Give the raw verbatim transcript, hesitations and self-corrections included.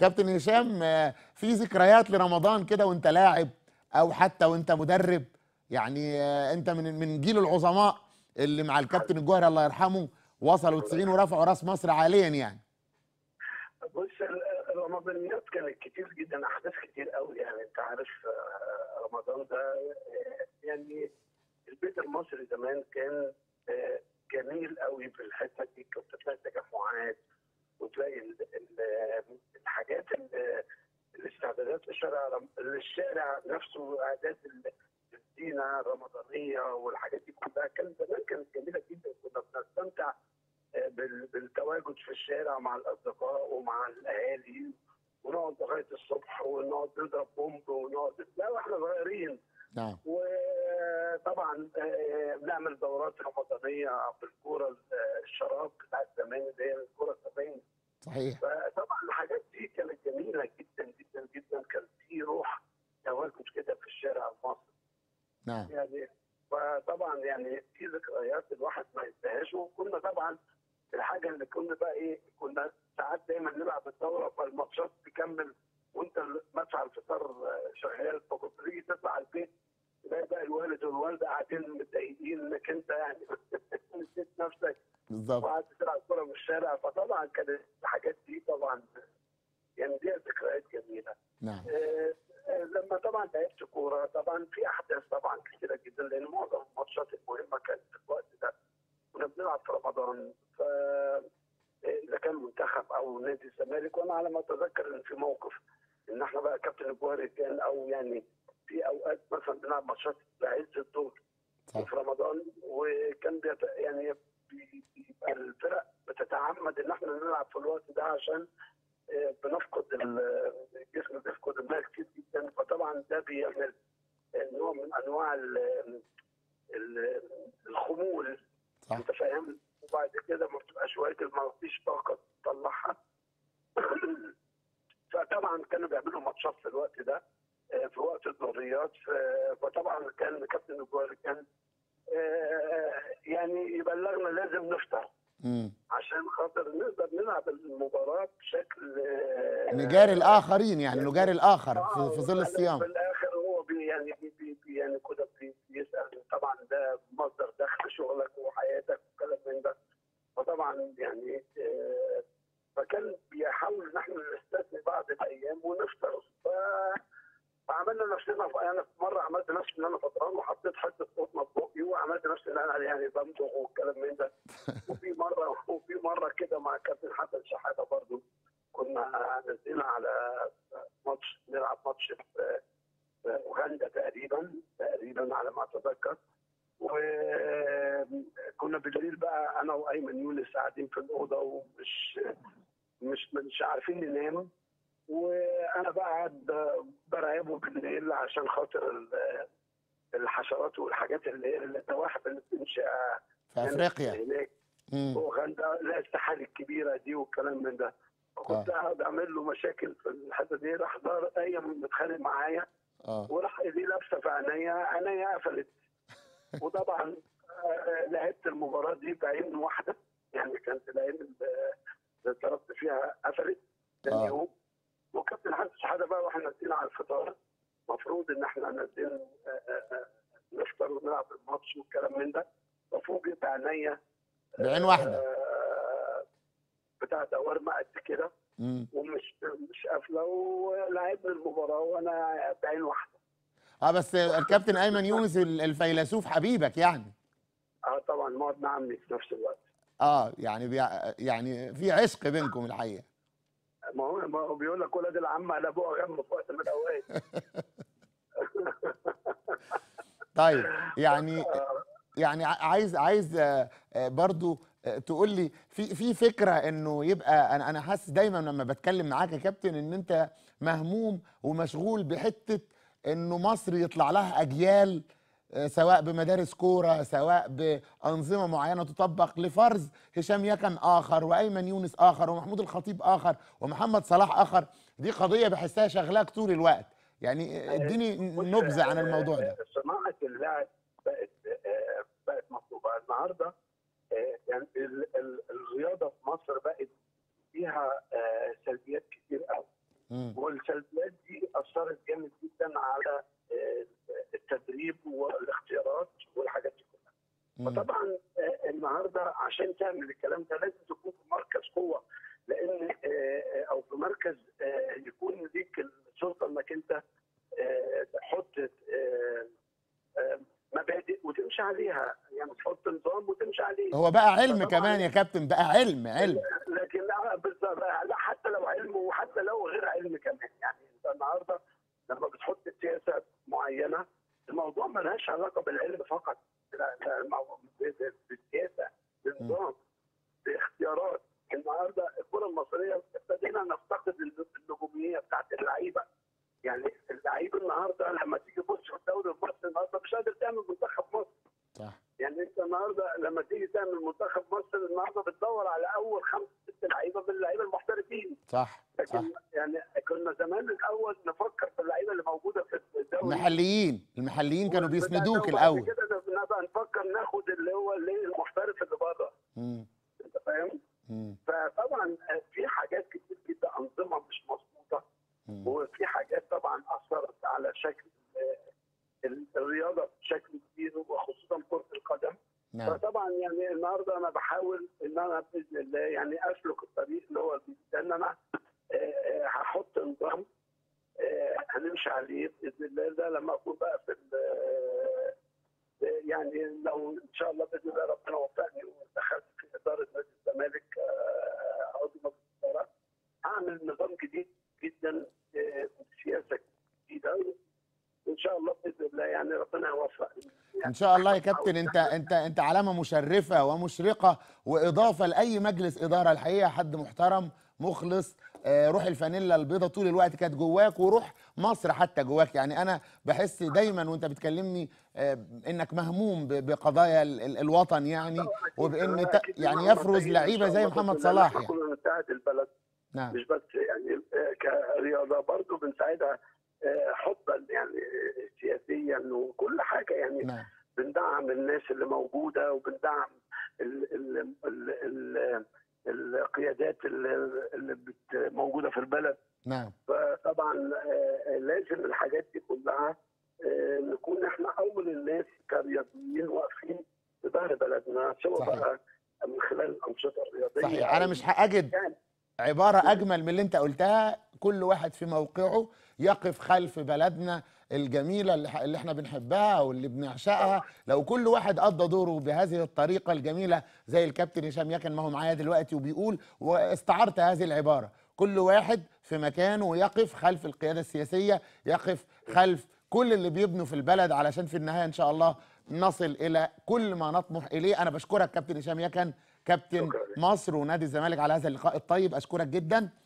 كابتن هشام، آه، في ذكريات لرمضان كده وانت لاعب او حتى وانت مدرب؟ يعني آه، انت من من جيل العظماء اللي مع الكابتن الجوهري الله يرحمه وصلوا تسعين ورفعوا راس مصر عاليا يعني. بص، الرمضانيات كانت كتير جدا، احداث كتير قوي. يعني انت عارف آه، رمضان ده آه، يعني البيت المصري زمان كان آه، جميل قوي في الحته دي. كنت تلاقي تجمعات وتلاقي ال- ال- الحاجات ال- الاستعدادات للشارع للشارع نفسه، اعداد ال- الزينه الرمضانيه والحاجات دي كلها. كان زمان كانت جميله جدا، كنا بنستمتع بال- بالتواجد في الشارع مع الاصدقاء ومع الاهالي، ونقعد لغايه الصبح ونقعد نضرب بومب ونقعد لا واحنا صغيرين. نعم. وطبعا آه، بنعمل دورات رمضانيه بالكوره، الشراب بتاعت زمان اللي هي الكوره السبعين. صحيح. فطبعا الحاجات دي كانت جميله جدا جدا جدا. كان في روح تواجد كده في الشارع المصري نعم. يعني. فطبعا يعني في ذكريات الواحد ما ينساهاش. وكنا طبعا الحاجه اللي كنا بقى ايه، كنا ساعات دايما نلعب الدوره فالماتشات تكمل وانت مدفع الفطار شغال، فكنت تيجي تطلع البيت تلاقي بقى الوالد والوالده قاعدين متضايقين انك انت يعني نسيت نفسك بالظبط. وقعدت تلعب كوره في الشارع. فطبعا كانت الحاجات دي طبعا يعني دي ذكريات جميله. نعم. آه، آه، لما طبعا لعبت كوره طبعا في احداث طبعا كثيره جدا، لان معظم الماتشات المهمه كانت في الوقت ده كنا بنلعب في رمضان. ف اذا كان منتخب او نادي الزمالك، وانا على ما اتذكر ان في موقف ان احنا بقى كابتن الجوهري كان، او يعني في اوقات مثلا بنلعب ماتشات بعز الظهر صح. في رمضان، وكان بيت يعني بي- بيبقى الفرق بتتعمد ان احنا نلعب في الوقت ده عشان آه، بنفقد ال- الجسم بيفقد الماء كتير جدا. فطبعا ده بيعمل نوع من انواع ال- ال- الخمول، صح. انت فاهم. وبعد كده ما بتبقاش واكل، ما فيش طاقه تطلعها. فطبعا كانوا بيعملوا ماتشات في الوقت ده آه، في وقت الظهريات. ف- فطبعا كان كابتن الجوهري كان آه، يعني يبلغنا لازم نفطر امم عشان خاطر نقدر نلعب المباراه بشكل نجاري آه، الاخرين، يعني نجاري الاخر في اه في ظل في الصيام. الاخر هو بي يعني بي بي بي- يعني كده بي- بيسال. طبعا ده مصدر دخل شغلك وحياتك وكلام من ده. فطبعا يعني آه، فكان بيحاول ان احنا نستثني بعض الايام ونفطر. ف فعملنا نفسنا في انا في مره عملت نفسي ان انا فطران وحطيت حته قطنه في بقي وعملت نفسي ان انا يعني بمضغ والكلام من ده. وفي مره وفي مره كده مع كابتن حسن شحاته برضو كنا نزلنا على ماتش، نلعب ماتش في في اوغندا تقريبا تقريبا على ما اتذكر. وكنا بالليل بقى انا وايمن يونس قاعدين في الاوضه ومش مش مش عارفين ننام. وانا بقى قاعد براقبه بالليل عشان خاطر ال- الحشرات والحاجات اللي هي النواحب اللي بتمشي في هنا افريقيا. هناك في امم اوغندا، لا السحال الكبيره دي والكلام من ده. فكنت اه. قاعد اعمل له مشاكل في الحته دي. راح ضار ايام متخانق معايا اه. وراح ايديه لابسه في عينيا، عينيا قفلت. وطبعا آه، لعبت المباراه دي بعين واحده، يعني كانت العين اللي اتضربت فيها قفلت ثاني اه. يوم. وكابتن حسن شحاته بقى واحنا نازلين على الفطار، المفروض ان احنا نازلين آه، آه، آه، نفطر ونلعب الماتش والكلام من ده. ففوجئت عينيا بعين واحده. آه، بتاع دوار قد كده امم ومش مش قافله، ولعبنا المباراه وانا بعين واحده. اه، بس الكابتن ايمن يونس ال- الفيلسوف حبيبك يعني. اه طبعا نقعد نعمل في نفس الوقت. اه، يعني بيع... يعني في عشق بينكم الحقيقه. ما هو ما هو بيقول لك ولاد العم على ابوها غم في وقت من الاوقات. طيب، يعني آه، يعني ع- عايز عايز آه، آه، برضو آه، تقول لي في في فكره انه يبقى، انا انا حاسس دايما لما بتكلم معاك يا كابتن ان انت مهموم ومشغول بحته انه مصر يطلع لها اجيال، آه، سواء بمدارس كوره سواء بانظمه معينه تطبق لفرز هشام يكن اخر وايمن يونس اخر ومحمود الخطيب اخر ومحمد صلاح اخر. دي قضيه بحسها شغلاك طول الوقت، يعني اديني بص، نبذه عن آه، الموضوع آه، ده. صناعه اللعب بقت آه، بقت مطلوبه النهارده. آه، يعني ال- ال- الرياضه في مصر بقت فيها آه، سلبيات كتير قوي. مم. والسلبيات دي اثرت جامد جدا على آه، التدريب والاختيارات والحاجات دي كلها. مم. فطبعا آه، النهارده عشان تعمل الكلام ده لازم تكون في مركز قوه، لان آه، او في مركز آه، يكون ليك السلطه انك انت آه، تحط آه، آه، مبادئ وتمشي عليها، يعني تحط نظام وتمشي عليه. هو بقى علم فطبعا كمان يا كابتن، بقى علم علم. لكن لا بالظبط، لا حتى لو علم وحتى لو غير علم كمان، يعني انت النهارده لما بتحط سياسه معينه الموضوع ملهاش علاقه بالعلم فقط، لا لا الموضوع بالسياسه، مم. بالنظام، باختيارات. النهارده الكره المصريه ابتدينا نفتقد النجوميه بتاعت اللعيبه، يعني اللعيب النهارده لما تيجي تبص في الدوري المصري النهارده مش قادر تعمل منتخب مصر. صح. يعني انت النهارده لما تيجي تعمل منتخب مصر النهارده بتدور على اول خمس ست لعيبه من اللعيبه المحترفين. صح صح. لكن يعني كنا زمان الاول نفكر في اللعيبه اللي موجوده في الدوري، المحليين المحليين كانوا والبتاع ده، بيسندوك وبعد الاول. كده نبقى نفكر ناخد اللي هو اللي المحترف اللي بره. مم. انت فاهم؟ مم. فطبعا في حاجات كتير جدا انظمه مش مظبوطه، مم. وفي حاجات طبعا اثرت على شكل ال- الرياضه بشكل كبير وخصوصا كره القدم. نعم. فطبعا يعني النهارده انا بحاول ان انا باذن الله يعني اسلك الطريق اللي هو ان انا آه، آه، هحط نظام آه، هنمشي عليه باذن الله. ده لما اكون بقى في ال- آه، يعني لو ان شاء الله باذن الله ربنا وفقني ودخلت في اداره نادي الزمالك آه، عضو مجلس الاداره، هعمل نظام جديد جدا آه، وسياسه جديده، وان شاء الله باذن الله يعني ربنا يوفق. يعني ان شاء الله يا كابتن، انت انت انت علامه مشرفه ومشرقه واضافه لاي مجلس اداره. الحقيقه حد محترم مخلص، آه، روح الفانيلا البيضاء طول الوقت كانت جواك، وروح مصر حتى جواك. يعني انا بحس دايما وانت بتكلمني آه، انك مهموم ب- بقضايا ال- ال- الوطن، يعني وبان ت- أكيد يعني مهما يفرز تجينا إن لعيبه شاء زي الله محمد بإذن الله صلاح احنا يعني. كنا بنساعد البلد، نعم. مش بس يعني آه، كرياضه برضه بنساعدها آه، حبا يعني سياسيا وكل حاجه، يعني نعم. بندعم الناس اللي موجوده وبندعم ال ال ال ال القيادات اللي اللي بت- موجوده في البلد. نعم. فطبعا آه، لازم الحاجات دي كلها آه، نكون احنا اول الناس كرياضيين واقفين في ظهر بلدنا، سواء صحيح. بقى من خلال الانشطه الرياضيه صحيح. انا أو مش هاجد يعني عبارة أجمل من اللي أنت قلتها. كل واحد في موقعه يقف خلف بلدنا الجميلة اللي ح- اللي احنا بنحبها واللي بنعشقها. لو كل واحد قضى دوره بهذه الطريقة الجميلة زي الكابتن هشام يكن ما هو معايا دلوقتي وبيقول، واستعرت هذه العبارة، كل واحد في مكانه يقف خلف القيادة السياسية، يقف خلف كل اللي بيبنوا في البلد، علشان في النهاية إن شاء الله نصل إلى كل ما نطمح إليه. أنا بشكرك كابتن هشام يكن، كابتن شكرا. مصر ونادي الزمالك، على هذا اللقاء الطيب. اشكرك جدا.